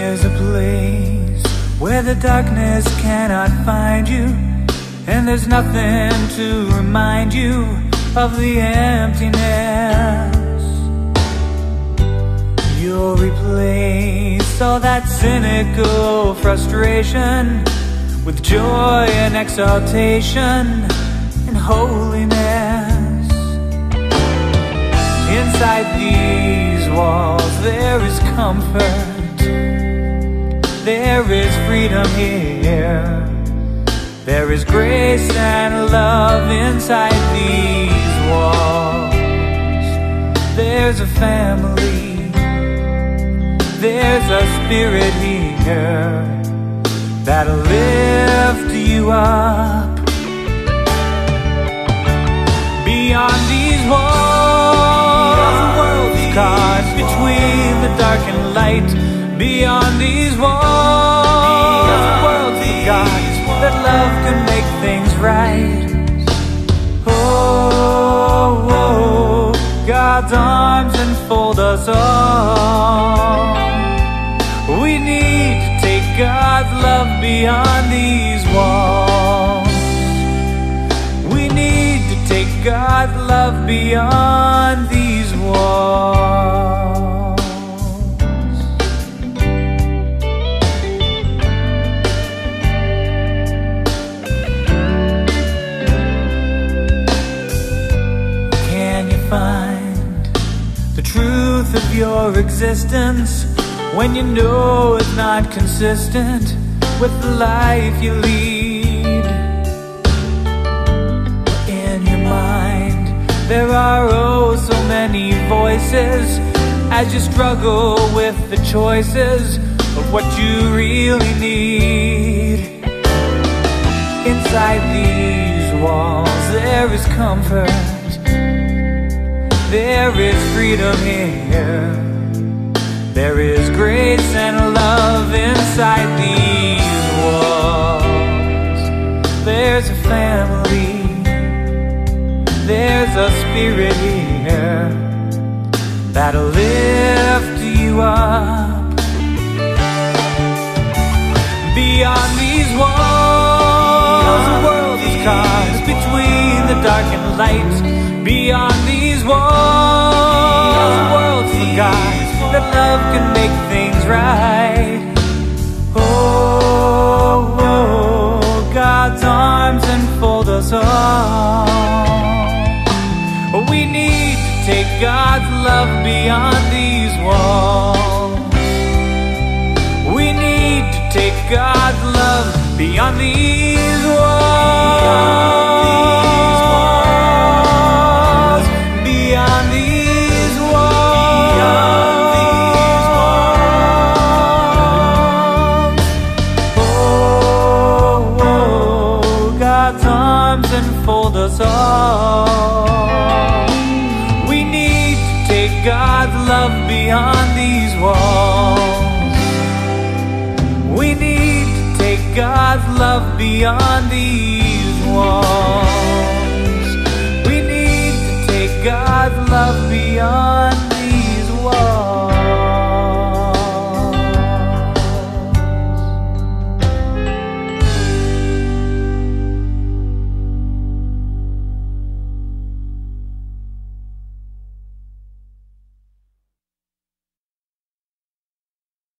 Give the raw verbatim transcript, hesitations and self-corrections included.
There's a place where the darkness cannot find you, and there's nothing to remind you of the emptiness. You'll replace all that cynical frustration with joy and exaltation and holiness. Inside these walls there is comfort, there is freedom here. There is grace and love inside these walls. There's a family, there's a spirit here that'll lift you up. Beyond these walls, the world's caught between the dark and light. Beyond these walls, the world's forgot that love can make things right. Oh, oh, God's arms enfold us all. We need to take God's love beyond these walls. We need to take God's love beyond these walls. Can you find the truth of your existence when you know it's not consistent with the life you lead? In your mind there are oh so many voices as you struggle with the choices of what you really need. Inside these walls there is comfort, there is freedom here. There is grace and love inside these walls. There's a family, there's a spirit here that'll lift you up. Beyond these walls, the world is caught between the dark and light. Beyond these walls, the world's forgot that love can make things right. Oh, oh, God's arms enfold us all. We need to take God's love beyond these walls. We need to take God's love beyond these walls. Beyond these walls. Oh, oh, God's arms enfold us all. We need to take God's love beyond these walls. We need to take God's love beyond these walls.